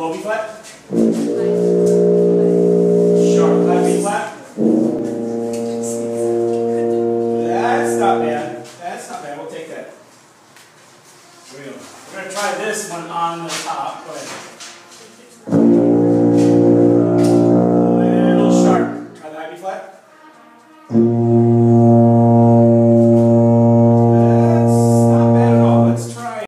low B flat. Sharp, high B flat. That's not bad. That's not bad. We'll take that. Here we go. We're going to try this one on the top. Go ahead. A little sharp. Try the high B flat.